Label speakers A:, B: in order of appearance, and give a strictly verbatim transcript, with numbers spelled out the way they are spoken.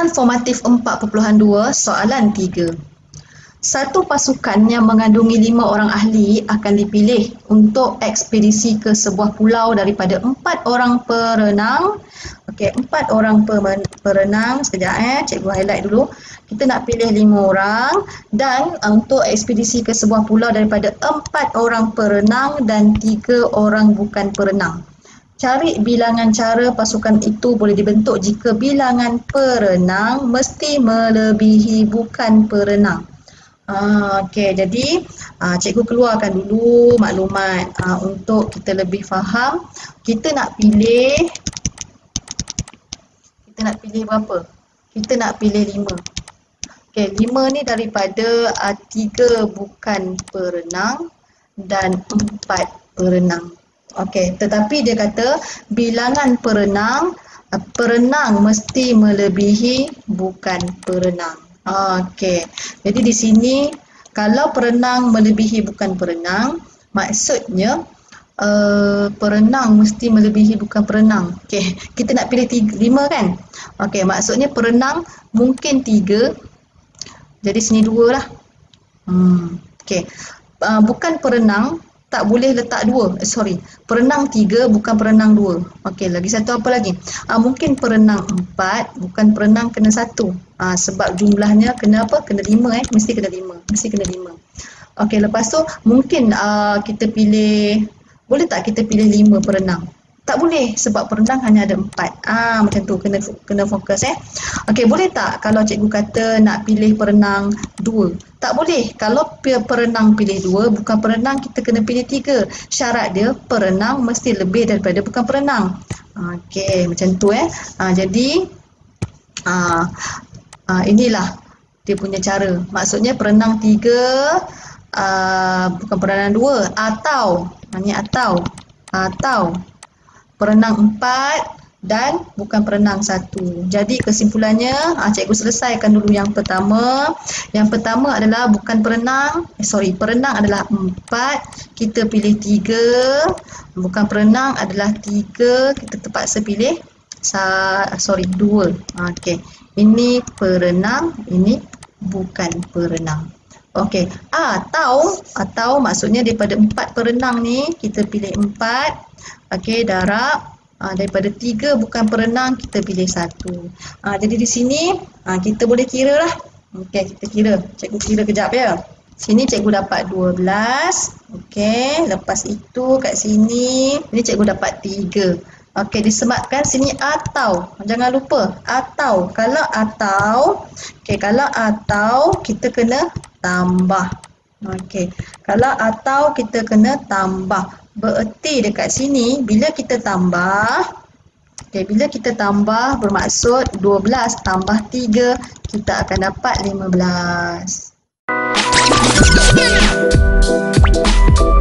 A: Soalan formatif empat titik dua, soalan tiga. Satu pasukan yang mengandungi lima orang ahli akan dipilih untuk ekspedisi ke sebuah pulau daripada empat orang perenang. Okey, empat orang perenang. Sekejap eh, cikgu highlight dulu. Kita nak pilih lima orang dan untuk ekspedisi ke sebuah pulau daripada empat orang perenang dan tiga orang bukan perenang. Cari bilangan cara pasukan itu boleh dibentuk jika bilangan perenang mesti melebihi bukan perenang. Ah, Okey, jadi ah, cikgu keluarkan dulu maklumat ah, untuk kita lebih faham. Kita nak pilih, kita nak pilih berapa? Kita nak pilih lima. Okey, lima ni daripada ah, tiga bukan perenang dan empat perenang. Okey, tetapi dia kata bilangan perenang, ah, perenang mesti melebihi bukan perenang. Okey, jadi di sini kalau perenang melebihi bukan perenang, maksudnya uh, perenang mesti melebihi bukan perenang. Okey, kita nak pilih tiga, lima kan? Okey, maksudnya perenang mungkin tiga, jadi sini dua lah. Hmm, Okey, uh, bukan perenang tak boleh letak dua, eh, sorry, perenang tiga bukan perenang dua. Okey, lagi satu apa lagi? Ah, mungkin perenang empat bukan perenang kena satu. Ah, sebab jumlahnya kena apa? Kena lima eh, mesti kena lima, mesti kena lima. Okey, lepas tu mungkin ah, kita pilih, boleh tak kita pilih lima perenang? Tak boleh sebab perenang hanya ada empat. Ah, macam tu, kena kena fokus eh. Okey, boleh tak kalau cikgu kata nak pilih perenang dua? Tak boleh. Kalau perenang pilih dua, bukan perenang kita kena pilih tiga. Syarat dia perenang mesti lebih daripada bukan perenang. Okey, macam tu eh. Ah, jadi ah, ah, inilah dia punya cara. Maksudnya perenang tiga ah, bukan perenang dua, atau ni atau atau perenang empat dan bukan perenang satu. Jadi kesimpulannya, ah, cikgu selesaikan dulu yang pertama. Yang pertama adalah bukan perenang, eh, sorry, perenang adalah empat, kita pilih tiga. Bukan perenang adalah tiga, kita terpaksa pilih sa, sorry, dua. Okey, ini perenang, ini bukan perenang. Okey, atau atau maksudnya daripada empat perenang ni kita pilih empat. Okey, darab. Ha, daripada tiga bukan perenang kita pilih satu. Ha, jadi di sini ha, kita boleh kira lah. Okey, kita kira. Cikgu kira kejap ya. Sini cikgu dapat dua belas. Okey, lepas itu kat sini ini cikgu dapat tiga. Okey, disematkan sini atau. Jangan lupa atau. Kalau atau, okey, kalau atau kita kena tambah. Okey, kalau atau kita kena tambah. Bererti dekat sini bila kita tambah, okay, bila kita tambah bermaksud dua belas tambah tiga kita akan dapat lima belas.